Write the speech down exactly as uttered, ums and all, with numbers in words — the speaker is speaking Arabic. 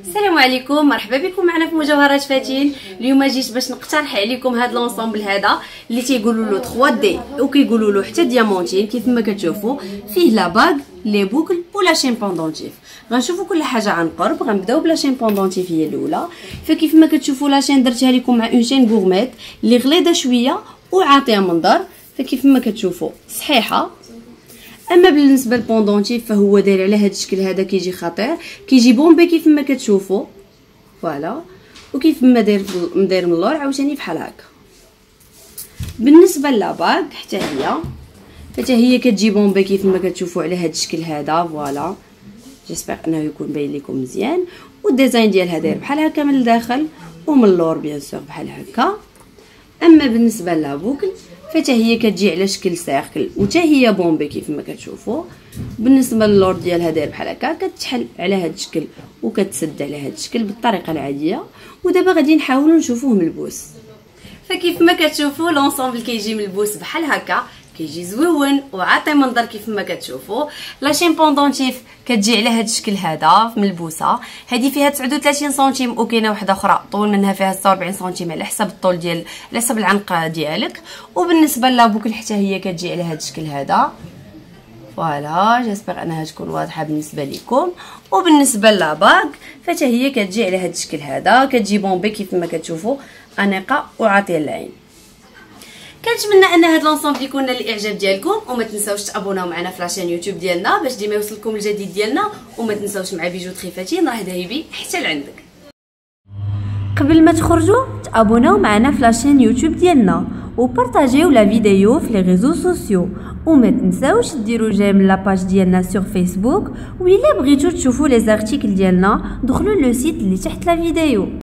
السلام عليكم، مرحبا بكم معنا في مجوهرات فاتين. اليوم جيت باش نقترح عليكم هذا لونسومبل هذا اللي تيقولوا له ثلاثة دي وكيقولوا له حتى ديامونتين. كيف ما كتشوفوا فيه لا باغ لي بوكل ولا شين بوندونتيف. غنشوفوا كل حاجه عن قرب. غنبداو بلا شين بوندونتيف هي الاولى. فكيف ما كتشوفوا لا شين درتها لكم مع اون شين غورميت اللي غليظه شويه وعاطيه منظر. فكيف ما كتشوفوا صحيحه. اما بالنسبه للبوندونتيف فهو داير على هذا الشكل هذا، كيجي خطير، كيجي بومبي كيف ما كتشوفوا فوالا، وكيف ما داير مداير من اللور عاوتاني بحال هكا. بالنسبه لاباغ حتى هي حتى هي كتجي بومبي كيف ما كتشوفوا على هذا الشكل هذا فوالا. جيسبر انه يكون باين لكم مزيان، والديزاين ديالها داير بحال هكا من الداخل ومن اللور بيان سور بحال هكا. اما بالنسبه لها بوكل فتا هي كتجي على شكل سيركل وتا هي بومبي كيف ما كتشوفوا. بالنسبه للور ديالها داير بحال هكا، كتحل على هذا الشكل وكتسد على هذا الشكل بالطريقه العاديه. ودابا غادي نحاولوا نشوفوه ملبوس. فكيف ما كتشوفوا لونسومبل كيجي ملبوس بحال هكا، كيجي زويون وعاطي منظر كيف ما كتشوفوا. لا شين بوندونتيف كتجي على هذا الشكل هذا ملبوسه. هذه فيها تسعة وثلاثين سنتيم وكاينه واحده اخرى طول منها فيها ستة وأربعين سنتيم على حسب الطول ديال على حسب العنق ديالك. وبالنسبه لابوكل حتى هي كتجي على هذا الشكل هذا فوالا. جيسبر انها تكون واضحه بالنسبه لكم. وبالنسبه لاباغ فتا هي كتجي على هذا الشكل هذا، كتجي بومبي كيف ما كتشوفوا انيقه وعاطيه العين. كنتمنى ان هذا لونسومبل يكون الاعجاب ديالكم، وما تنساوش تابوناو معنا في لاشين يوتيوب ديالنا باش ديما يوصلكم الجديد ديالنا. وما تنساوش مع بيجو تخيفاتين راه دايبي حتى لعندك. قبل ما تخرجوا تابوناو معنا في لاشين يوتيوب ديالنا وبارطاجيو لا فيديو في لي ريزو سوسيو. وما تنساوش ديروا جيم لاباج ديالنا سور فيسبوك. وإلا بغيتو تشوفوا لي زارتيكل ديالنا دخلوا لو سيت اللي تحت لا فيديو.